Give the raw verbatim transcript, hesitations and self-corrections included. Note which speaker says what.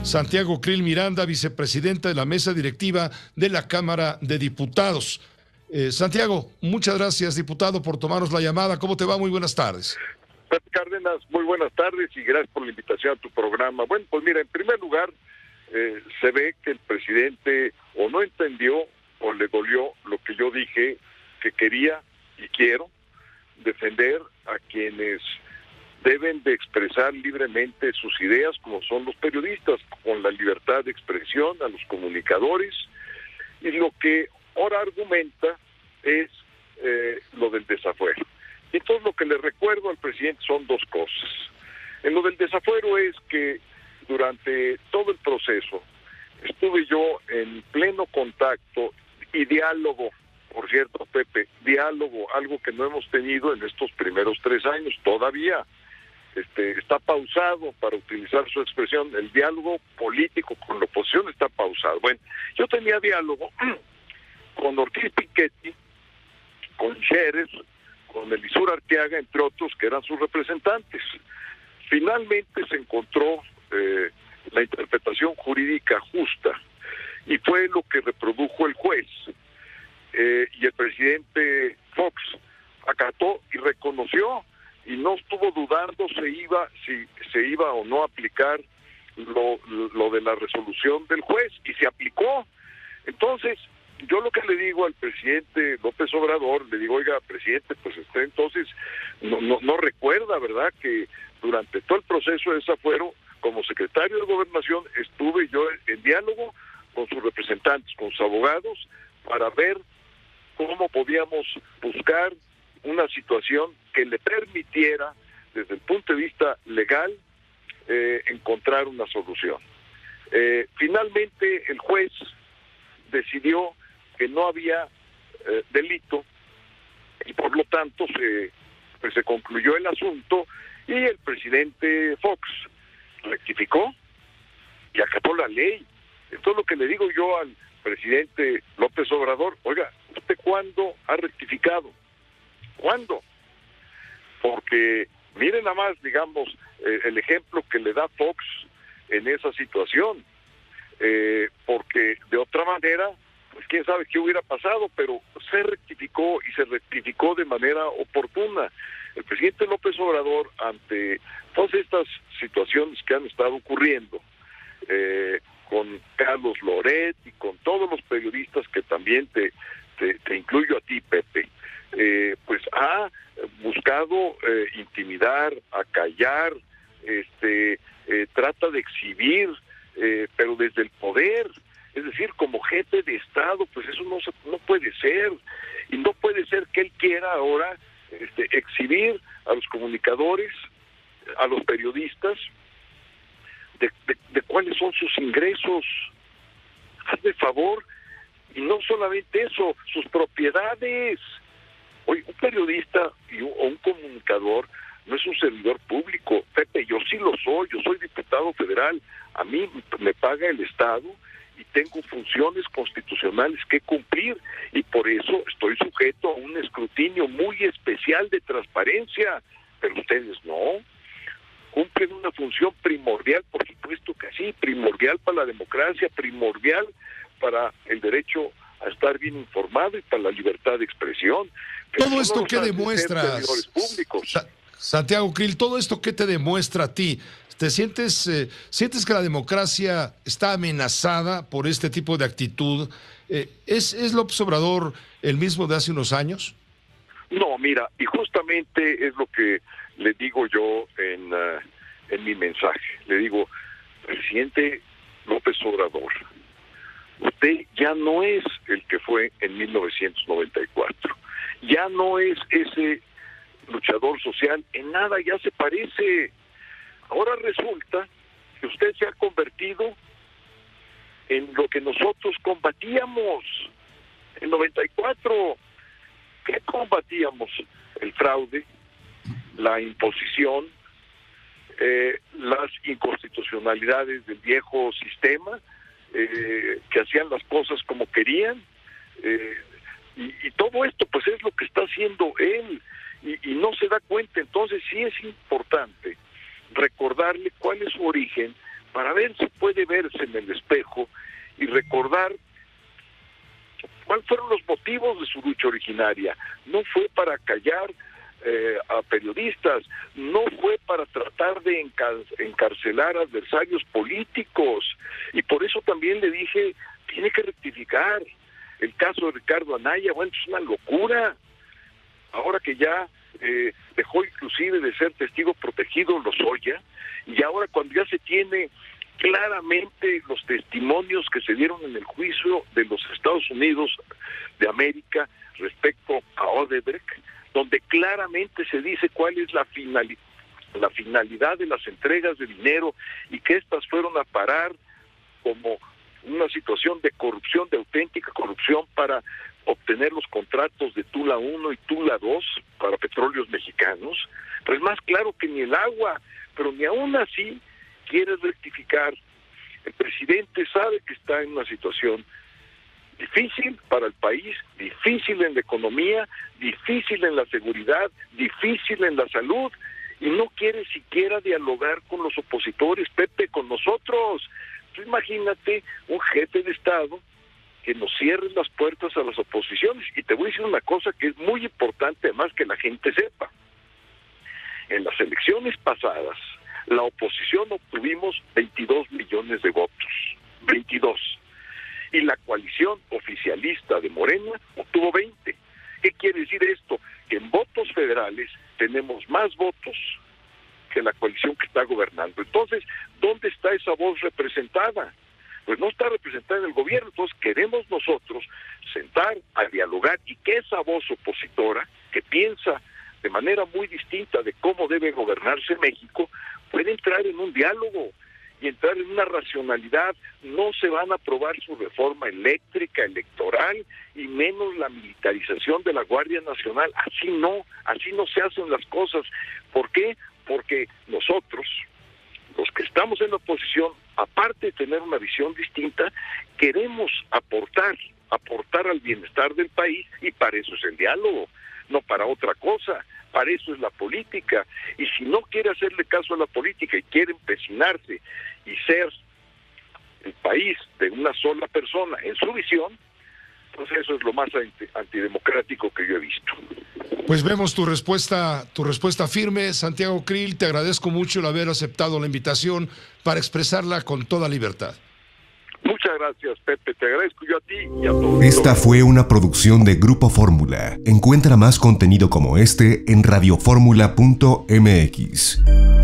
Speaker 1: Santiago Krill Miranda, vicepresidente de la mesa directiva de la Cámara de Diputados. Eh, Santiago, muchas gracias, diputado, por tomarnos la llamada. ¿Cómo te va? Muy buenas tardes.
Speaker 2: Pepe Cárdenas, muy buenas tardes y gracias por la invitación a tu programa. Bueno, pues mira, en primer lugar, eh, se ve que el presidente o no entendió o le dolió lo que yo dije que quería y quiero defender a quienes deben de expresar libremente sus ideas, como son los periodistas, con la libertad de expresión, a los comunicadores, y lo que ahora argumenta es eh, lo del desafuero. Entonces lo que le recuerdo al presidente son dos cosas. En lo del desafuero es que durante todo el proceso estuve yo en pleno contacto y diálogo, por cierto, Pepe, diálogo, algo que no hemos tenido en estos primeros tres años todavía. Este, está pausado, para utilizar su expresión, el diálogo político con la oposición está pausado. Bueno, yo tenía diálogo con Ortiz Piketty, con Scherer, con Elisur Arteaga, entre otros, que eran sus representantes. Finalmente se encontró eh, la interpretación jurídica justa, y fue lo que reprodujo el juez. Eh, y el presidente Fox acató y reconoció, y no estuvo dudando se iba, si se iba o no a aplicar lo, lo de la resolución del juez, y se aplicó. Entonces, yo lo que le digo al presidente López Obrador, le digo, oiga, presidente, pues usted entonces no, no, no recuerda, ¿verdad?, que durante todo el proceso de desafuero, como secretario de Gobernación, estuve yo en, en diálogo con sus representantes, con sus abogados, para ver cómo podíamos buscar una situación que le permitiera, desde el punto de vista legal, eh, encontrar una solución. Eh, finalmente, el juez decidió que no había eh, delito, y por lo tanto se, pues se concluyó el asunto, y el presidente Fox rectificó y acató la ley. Entonces, lo que le digo yo al presidente López Obrador, oiga, ¿usted cuándo ha rectificado? ¿Cuándo? Porque miren nada más, digamos, eh, el ejemplo que le da Fox en esa situación, eh, porque de otra manera, pues quién sabe qué hubiera pasado, pero se rectificó y se rectificó de manera oportuna. El presidente López Obrador, ante todas estas situaciones que han estado ocurriendo, eh, con Carlos Loret y con todos los periodistas que también te, te, te incluyo a ti, Pepe, eh, pues ha buscado eh, intimidar, acallar, este, eh, trata de exhibir, eh, pero desde el poder, es decir, como jefe de Estado, pues eso no, no puede ser, y no puede ser que él quiera ahora este, exhibir a los comunicadores, a los periodistas, de, de, de cuáles son sus ingresos. Hazme favor, y no solamente eso, sus propiedades. Oye, un periodista y un, o un comunicador no es un servidor público, Pepe, yo sí lo soy, yo soy diputado federal, a mí me paga el Estado y tengo funciones constitucionales que cumplir, y por eso estoy sujeto a un escrutinio muy especial de transparencia, pero ustedes no. Cumplen una función primordial, por supuesto que sí, primordial para la democracia, primordial para el derecho a estar bien informado y para la libertad de expresión.
Speaker 1: Pero todo esto, ¿qué demuestra, Sa Santiago Krill? ¿Todo esto qué te demuestra a ti? ¿Te sientes, eh, sientes que la democracia está amenazada por este tipo de actitud? Eh, ¿es, ¿Es López Obrador el mismo de hace unos años?
Speaker 2: No, mira, y justamente es lo que le digo yo en, uh, en mi mensaje. Le digo, presidente López Obrador, usted ya no es el que fue en mil novecientos noventa y cuatro. Ya no es ese luchador social, en nada ya se parece. Ahora resulta que usted se ha convertido en lo que nosotros combatíamos en noventa y cuatro. ¿Qué combatíamos? El fraude, la imposición, eh, las inconstitucionalidades del viejo sistema, eh, que hacían las cosas como querían, eh, y, y todo esto pues es lo que está haciendo él, y, y no se da cuenta. Entonces sí es importante recordarle cuál es su origen, para ver si puede verse en el espejo y recordar cuáles fueron los motivos de su lucha originaria. No fue para callar eh, a periodistas, no fue para tratar de encar- encarcelar adversarios políticos, y por eso también le dije, tiene que rectificar. El caso de Ricardo Anaya, bueno, es una locura. Ahora que ya eh, dejó inclusive de ser testigo protegido Lozoya, y ahora cuando ya se tiene claramente los testimonios que se dieron en el juicio de los Estados Unidos de América respecto a Odebrecht, donde claramente se dice cuál es la finalidad, la finalidad de las entregas de dinero, y que éstas fueron a parar como una situación de corrupción, de auténtica corrupción, para obtener los contratos de Tula uno y Tula dos para petróleos mexicanos. Pues más claro que ni el agua, pero ni aún así quiere rectificar. El presidente sabe que está en una situación difícil para el país, difícil en la economía, difícil en la seguridad, difícil en la salud, y no quiere siquiera dialogar con los opositores, Pepe, con nosotros. Tú imagínate un jefe de Estado que nos cierre las puertas a las oposiciones. Y te voy a decir una cosa que es muy importante, además, que la gente sepa. En las elecciones pasadas, la oposición obtuvimos veintidós millones de votos, veintidós, y la coalición oficialista de Morena obtuvo veinte. ¿Qué quiere decir esto? Que en votos federales tenemos más votos que la coalición que está gobernando. Entonces, ¿dónde está esa voz representada? Pues no está representada en el gobierno. Entonces queremos nosotros sentar a dialogar, y que esa voz opositora, que piensa de manera muy distinta de cómo debe gobernarse México, puede entrar en un diálogo y entrar en una racionalidad. No se van a aprobar su reforma eléctrica, electoral, y menos la militarización de la Guardia Nacional. Así no, así no se hacen las cosas. ¿Por qué? Porque nosotros, los que estamos en la oposición, aparte de tener una visión distinta, queremos aportar, aportar al bienestar del país, y para eso es el diálogo, no para otra cosa. Para eso es la política. Y si no quiere hacerle caso a la política y quiere empecinarse y ser el país de una sola persona en su visión, pues eso es lo más anti- antidemocrático que yo he visto.
Speaker 1: Pues vemos tu respuesta, tu respuesta firme, Santiago Krill. Te agradezco mucho el haber aceptado la invitación para expresarla con toda libertad.
Speaker 2: Muchas gracias, Pepe. Te agradezco yo a ti y a todos.
Speaker 3: Esta fue una producción de Grupo Fórmula. Encuentra más contenido como este en radio fórmula punto m x.